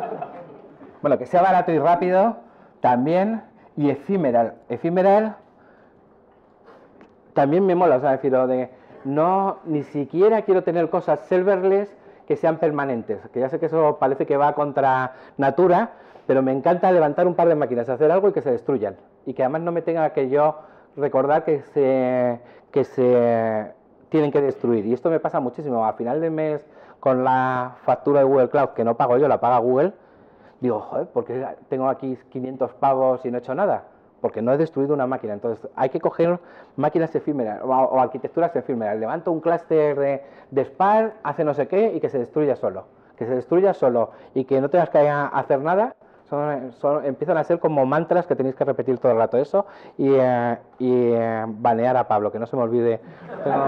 Bueno, que sea barato y rápido también, y ephemeral. Ephemeral también me mola, o sea, decir, de no, ni siquiera quiero tener cosas serverless que sean permanentes, que ya sé que eso parece que va contra natura, pero me encanta levantar un par de máquinas, hacer algo y que se destruyan, y que además no me tenga que yo recordar que se, que se tienen que destruir. Y esto me pasa muchísimo, al final del mes con la factura de Google Cloud, que no pago yo, la paga Google, digo, joder, ¿por qué tengo aquí quinientos pavos y no he hecho nada? Porque no he destruido una máquina. Entonces hay que coger máquinas efímeras o, o arquitecturas efímeras. Levanto un clúster de, de Spark, hace no sé qué y que se destruya solo. Que se destruya solo y que no tengas que hacer nada. Son, son, empiezan a ser como mantras que tenéis que repetir todo el rato eso y, eh, y eh, banear a Pablo, que no se me olvide. Pero...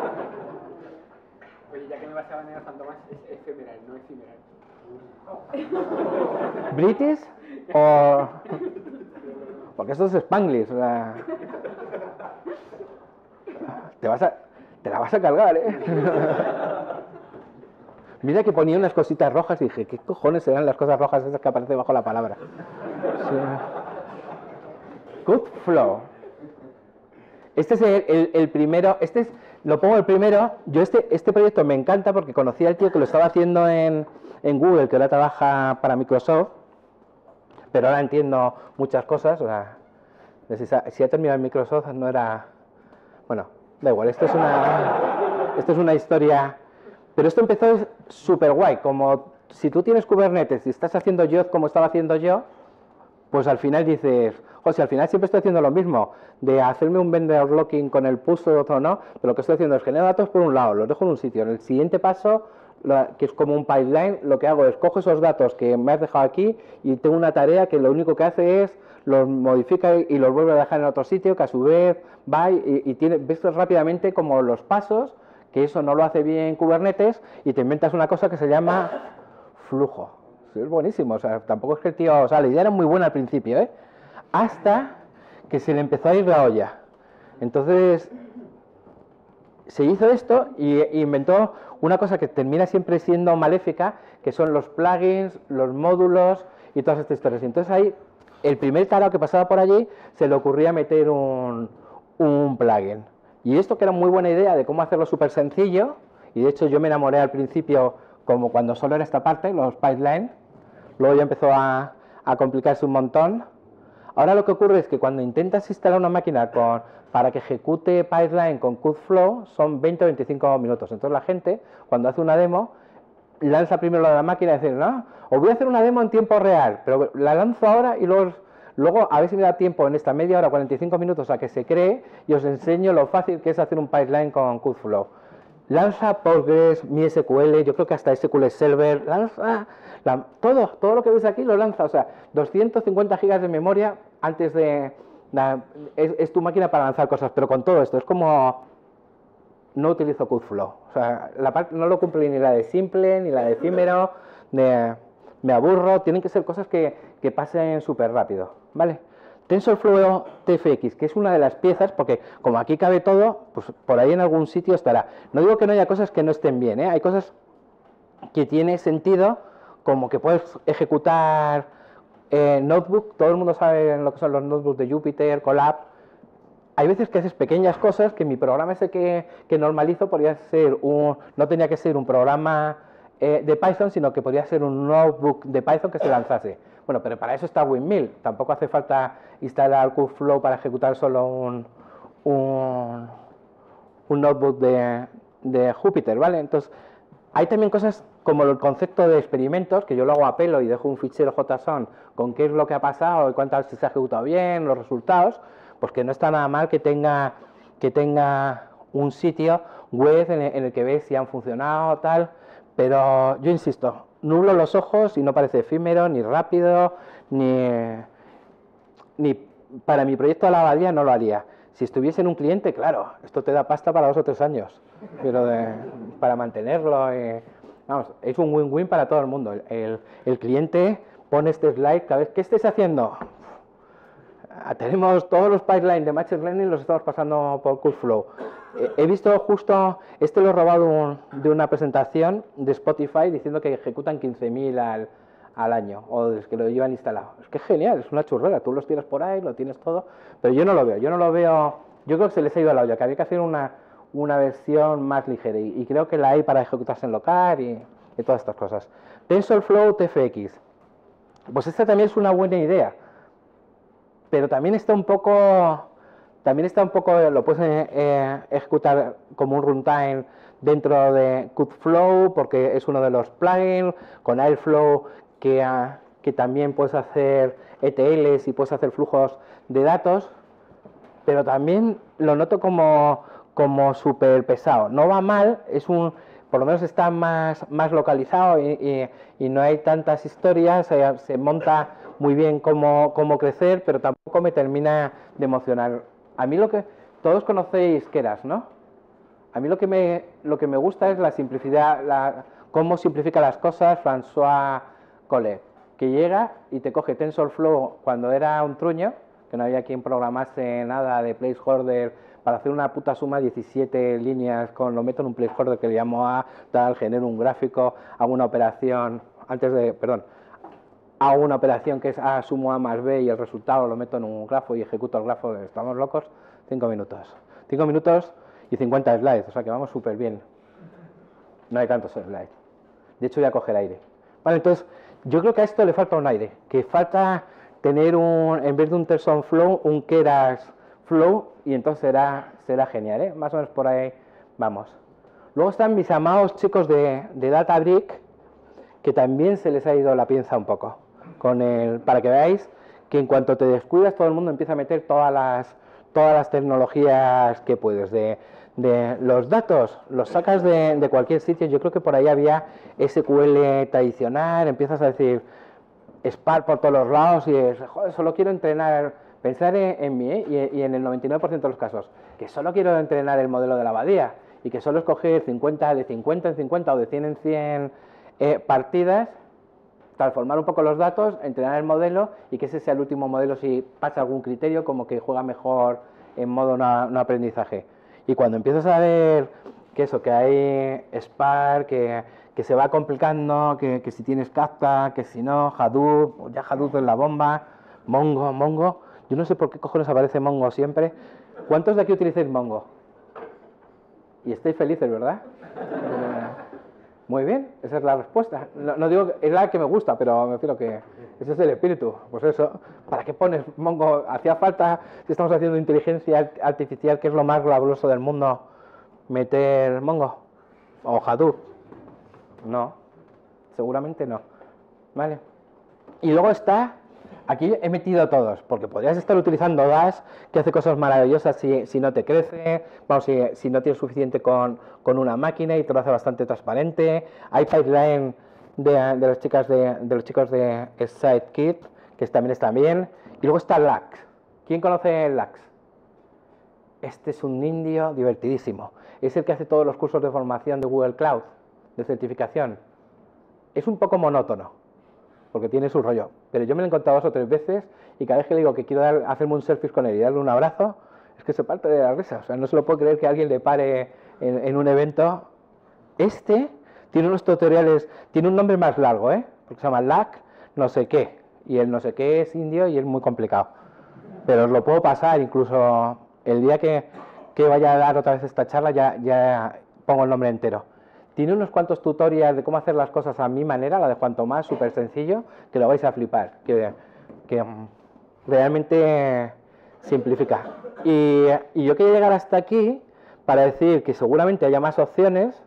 Oye, ya que me vas a banear tanto más, es efemeral, no efímeral. ¿British o...? Porque esto es Spanglish, o sea... Te, vas a, te la vas a cargar, ¿eh? Mira que ponía unas cositas rojas y dije, ¿qué cojones serán las cosas rojas esas que aparecen bajo la palabra? Sí. Good flow. Este es el, el, el primero, este es, lo pongo el primero. Yo este, este proyecto me encanta porque conocí al tío que lo estaba haciendo en, en Google, que ahora trabaja para Microsoft, pero ahora entiendo muchas cosas. O sea, si ha terminado en Microsoft no era... Bueno, da igual, esto es una, esto es una historia... Pero esto empezó súper guay, como si tú tienes Kubernetes y estás haciendo Yod como estaba haciendo yo, pues al final dices, o sea, al final siempre estoy haciendo lo mismo, de hacerme un vendor locking con el push o no, pero lo que estoy haciendo es generar datos por un lado, los dejo en un sitio, en el siguiente paso, que es como un pipeline, lo que hago es cojo esos datos que me has dejado aquí y tengo una tarea que lo único que hace es los modifica y los vuelve a dejar en otro sitio, que a su vez va y, y tiene, ves rápidamente como los pasos, que eso no lo hace bien Kubernetes, y te inventas una cosa que se llama flujo. Sí, es buenísimo, o sea, tampoco es que el tío, o sea, la idea era muy buena al principio, ¿eh? Hasta que se le empezó a ir la olla. Entonces, se hizo esto y inventó una cosa que termina siempre siendo maléfica, que son los plugins, los módulos y todas estas historias. Y entonces ahí, el primer tarao que pasaba por allí, se le ocurría meter un, un plugin. Y esto que era muy buena idea de cómo hacerlo súper sencillo, y de hecho yo me enamoré al principio como cuando solo era esta parte, los pipelines, luego ya empezó a, a complicarse un montón. Ahora lo que ocurre es que cuando intentas instalar una máquina con, para que ejecute pipeline con Kubeflow son veinte o veinticinco minutos. Entonces la gente, cuando hace una demo, lanza primero la de la máquina y dice, no, os voy a hacer una demo en tiempo real, pero la lanzo ahora y luego... Luego, a ver si me da tiempo en esta media hora, cuarenta y cinco minutos, a que se cree y os enseño lo fácil que es hacer un pipeline con Kubeflow. Lanza Postgres, MySQL, yo creo que hasta S Q L Server, lanza la, todo, todo lo que veis aquí lo lanza. O sea, doscientos cincuenta gigas de memoria antes de... La, es, es tu máquina para lanzar cosas, pero con todo esto es como... No utilizo Kubeflow. O sea, la parte, no lo cumple ni la de simple, ni la de efímero, de... Me aburro, tienen que ser cosas que, que pasen súper rápido, ¿vale? TensorFlow T F X, que es una de las piezas, porque como aquí cabe todo, pues por ahí en algún sitio estará. No digo que no haya cosas que no estén bien, ¿eh? Hay cosas que tiene sentido, como que puedes ejecutar eh, notebook, todo el mundo sabe lo que son los notebooks de Jupyter, Colab. Hay veces que haces pequeñas cosas que mi programa ese que, que normalizo podría ser un, no tenía que ser un programa... Eh, de Python, sino que podría ser un notebook de Python que se lanzase. Bueno, pero para eso está Windmill. Tampoco hace falta instalar Kubeflow para ejecutar solo un, un, un notebook de, de Jupyter, ¿vale? Entonces, hay también cosas como el concepto de experimentos, que yo lo hago a pelo y dejo un fichero JSON con qué es lo que ha pasado y cuántas veces se ha ejecutado bien, los resultados, pues que no está nada mal que tenga, que tenga un sitio web en el, en el que ves si han funcionado, tal. Pero yo insisto, nublo los ojos y no parece efímero, ni rápido, ni, ni para mi proyecto de la abadía no lo haría. Si estuviese en un cliente, claro, esto te da pasta para dos o tres años, pero de, para mantenerlo, eh, vamos, es un win-win para todo el mundo. El, el, el cliente pone este slide cada vez, ¿qué estáis haciendo? Tenemos todos los pipelines de Machine Learning, los estamos pasando por Kubeflow. He visto justo, este lo he robado un, de una presentación de Spotify diciendo que ejecutan quince mil al, al año, o desde que lo llevan instalado. Es que es genial, es una churrera, tú los tienes por ahí, lo tienes todo, pero yo no lo veo, yo no lo veo, yo creo que se les ha ido a la olla, que había que hacer una, una versión más ligera, y, y creo que la hay para ejecutarse en local y, y todas estas cosas. TensorFlow T F X, pues esta también es una buena idea, pero también está un poco, también está un poco, lo puedes eh, ejecutar como un runtime dentro de Kubeflow, porque es uno de los plugins, con Airflow, que, uh, que también puedes hacer E T Ls y puedes hacer flujos de datos, pero también lo noto como, como súper pesado. No va mal, es un, por lo menos está más, más localizado y, y, y no hay tantas historias, se, se monta muy bien cómo, cómo crecer, pero tampoco me termina de emocionar. A mí lo que, todos conocéis Keras, ¿no? A mí lo que me, lo que me gusta es la simplicidad, la, cómo simplifica las cosas François Collet, que llega y te coge TensorFlow cuando era un truño, que no había quien programase nada de placeholder para hacer una puta suma de diecisiete líneas, con lo meto en un placeholder que le llamo a tal, genero un gráfico, hago una operación, antes de, perdón, hago una operación que es A sumo A más B y el resultado lo meto en un grafo y ejecuto el grafo, estamos locos, cinco minutos. cinco minutos y cincuenta slides, o sea que vamos súper bien. No hay tantos slides. De hecho, voy a coger aire. Vale, entonces, yo creo que a esto le falta un aire, que falta tener un, en vez de un TensorFlow, un Keras Flow, y entonces será, será genial, ¿eh? Más o menos por ahí vamos. Luego están mis amados chicos de, de Databricks, que también se les ha ido la pinza un poco, con el, para que veáis que en cuanto te descuidas, todo el mundo empieza a meter todas las, todas las tecnologías que puedes, de, de los datos, los sacas de, de cualquier sitio. Yo creo que por ahí había S Q L tradicional, empiezas a decir Spark por todos los lados y es, joder, solo quiero entrenar, pensar en, en mí, ¿eh? y, y en el noventa y nueve por ciento de los casos, que solo quiero entrenar el modelo de la abadía y que solo escoger cincuenta, de cincuenta en cincuenta o de cien en cien eh, partidas, transformar un poco los datos, entrenar el modelo y que ese sea el último modelo si pasa algún criterio como que juega mejor en modo no, no aprendizaje. Y cuando empiezas a ver que eso, que hay Spark, que, que se va complicando, que, que si tienes Kafka, que si no, Hadoop, ya Hadoop es la bomba, Mongo, Mongo, yo no sé por qué cojones aparece Mongo siempre. ¿Cuántos de aquí utilizáis Mongo? Y estáis felices, ¿verdad? Muy bien, esa es la respuesta. No, no digo que es la que me gusta, pero me refiero que ese es el espíritu. Pues eso, ¿para qué pones Mongo? ¿Hacía falta, si estamos haciendo inteligencia artificial, que es lo más glamuroso del mundo, meter Mongo? ¿O Hadoop? No, seguramente no. ¿Vale? Y luego está, aquí he metido todos, porque podrías estar utilizando Dash, que hace cosas maravillosas si, si no te crece, vamos, si, si no tienes suficiente con, con una máquina y te lo hace bastante transparente. Hay pipeline de, de, las chicas de, de los chicos de Sidekit, que también están bien. Y luego está Lax. ¿Quién conoce Lax? Este es un indio divertidísimo. Es el que hace todos los cursos de formación de Google Cloud, de certificación. Es un poco monótono, porque tiene su rollo, pero yo me lo he encontrado dos o tres veces y cada vez que le digo que quiero dar, hacerme un selfie con él y darle un abrazo, es que se parte de la risa. O sea, no se lo puedo creer que alguien le pare en, en un evento. Este tiene unos tutoriales, tiene un nombre más largo, ¿eh? Porque se llama Lac no sé qué, y el no sé qué es indio y es muy complicado, pero os lo puedo pasar. Incluso el día que, que vaya a dar otra vez esta charla ya, ya pongo el nombre entero. Tiene unos cuantos tutoriales de cómo hacer las cosas a mi manera, la de Juan Tomás, súper sencillo, que lo vais a flipar, que, que realmente simplifica. Y, y yo quería llegar hasta aquí para decir que seguramente haya más opciones,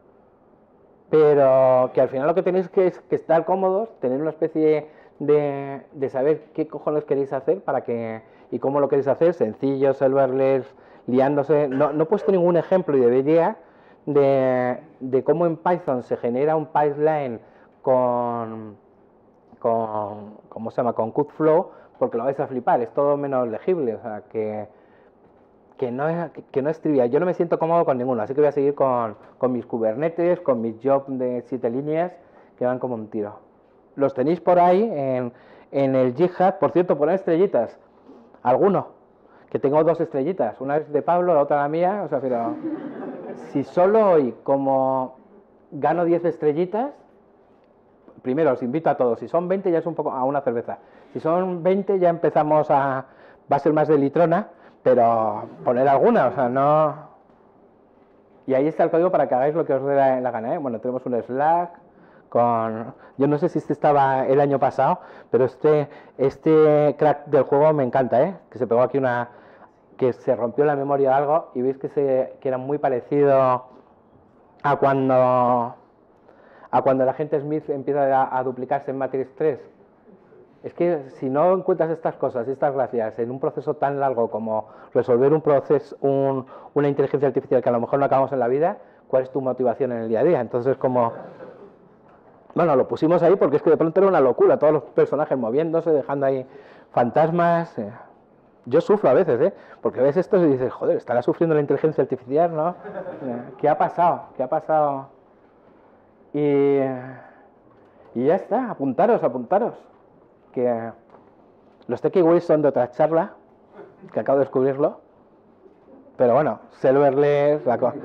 pero que al final lo que tenéis que es que estar cómodos, tener una especie de, de saber qué cojones queréis hacer para que, y cómo lo queréis hacer, sencillo, serverless, liándose. No, no he puesto ningún ejemplo y debería, De, de cómo en Python se genera un pipeline con, con, ¿cómo se llama? Con Kubeflow, porque lo vais a flipar, es todo menos legible, o sea, que, que, no es, que no es trivial. Yo no me siento cómodo con ninguno, así que voy a seguir con, con mis Kubernetes, con mis jobs de siete líneas, que van como un tiro. Los tenéis por ahí en, en el GitHub. Por cierto, poner estrellitas, alguno, que tengo dos estrellitas, una es de Pablo, la otra la mía, o sea, pero si solo hoy, como gano diez estrellitas, primero os invito a todos, si son veinte ya es un poco a una cerveza, si son veinte ya empezamos a, va a ser más de litrona, pero poner alguna, o sea, no... Y ahí está el código para que hagáis lo que os dé la, la gana, ¿eh? Bueno, tenemos un Slack con... Yo no sé si este estaba el año pasado, pero este, este crack del juego me encanta, ¿eh? Que se pegó aquí una... que se rompió la memoria o algo, y veis que, se, que era muy parecido a cuando... a cuando el agente Smith empieza a, a duplicarse en Matrix tres. Es que si no encuentras estas cosas, estas gracias, en un proceso tan largo como resolver un proceso, un, una inteligencia artificial que a lo mejor no acabamos en la vida, ¿cuál es tu motivación en el día a día? Entonces, como... Bueno, lo pusimos ahí porque es que de pronto era una locura, todos los personajes moviéndose, dejando ahí fantasmas... Eh. Yo sufro a veces, ¿eh? Porque ves esto y dices, joder, estará sufriendo la inteligencia artificial, ¿no? ¿Qué ha pasado? ¿Qué ha pasado? Y, y ya está, apuntaros, apuntaros. Que los takeaways son de otra charla, que acabo de descubrirlo. Pero bueno, serverless, la co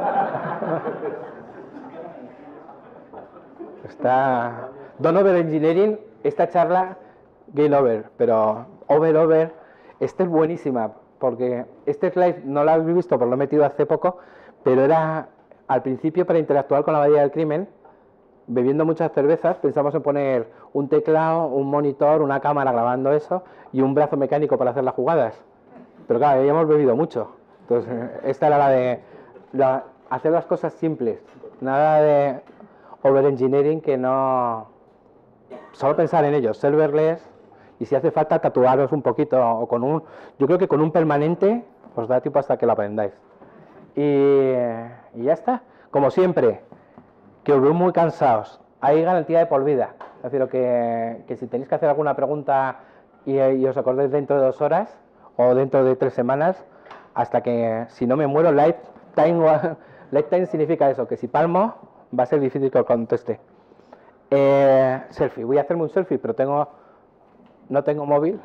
está... Don't over engineering, esta charla, game over, pero over, over, esta es buenísima, porque este slide no lo habéis visto, porque lo he metido hace poco, pero era al principio para interactuar con la Abadía del Crimen, bebiendo muchas cervezas, pensamos en poner un teclado, un monitor, una cámara grabando eso y un brazo mecánico para hacer las jugadas. Pero claro, ya hemos bebido mucho. Entonces, esta era la de la, hacer las cosas simples, nada de overengineering, que no... Solo pensar en ellos, serverless, y si hace falta tatuaros un poquito, o con un... Yo creo que con un permanente os da tiempo hasta que lo aprendáis. Y, y ya está. Como siempre, que os veo muy cansados. Hay garantía de por vida. Es decir, que, que si tenéis que hacer alguna pregunta y, y os acordáis dentro de dos horas o dentro de tres semanas, hasta que, si no me muero, lifetime, lifetime significa eso, que si palmo va a ser difícil que os conteste. Eh, selfie, voy a hacerme un selfie, pero tengo, no tengo móvil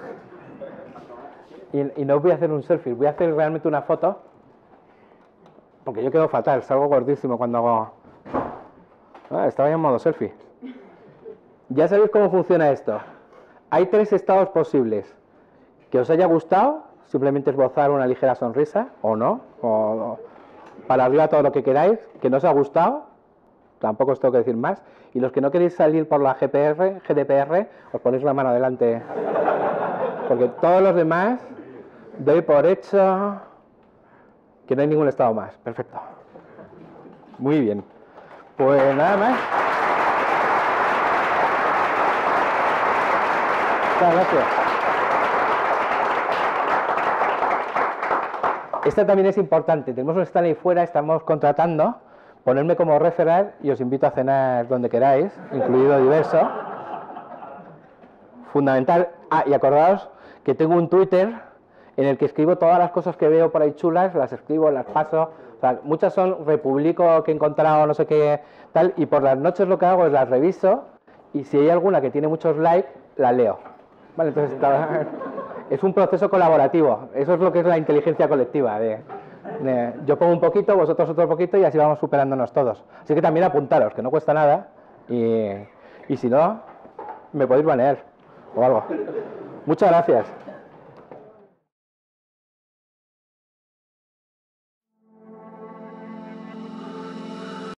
y, y no voy a hacer un selfie, voy a hacer realmente una foto, porque yo quedo fatal, salgo gordísimo cuando hago... Ah, estaba ya en modo selfie. Ya sabéis cómo funciona esto. Hay tres estados posibles. Que os haya gustado, simplemente esbozar una ligera sonrisa, o no, o, o para arriba todo lo que queráis. Que no os ha gustado, tampoco os tengo que decir más. Y los que no queréis salir por la G P R, G D P R, os ponéis la mano adelante. Porque todos los demás, doy por hecho que no hay ningún estado más. Perfecto. Muy bien. Pues nada más. Muchas gracias. Esta también es importante. Tenemos un stand ahí fuera, estamos contratando. Ponerme como referral y os invito a cenar donde queráis, incluido diverso. Fundamental. Ah, y acordaos que tengo un Twitter en el que escribo todas las cosas que veo por ahí chulas, las escribo, las paso. O sea, muchas son republico que he encontrado, no sé qué, tal, y por las noches lo que hago es las reviso, y si hay alguna que tiene muchos likes, la leo. Vale, entonces está, es un proceso colaborativo. Eso es lo que es la inteligencia colectiva. De, de, yo pongo un poquito, vosotros otro poquito, y así vamos superándonos todos. Así que también apuntaros, que no cuesta nada, y, y si no, me podéis banear o algo. Muchas gracias.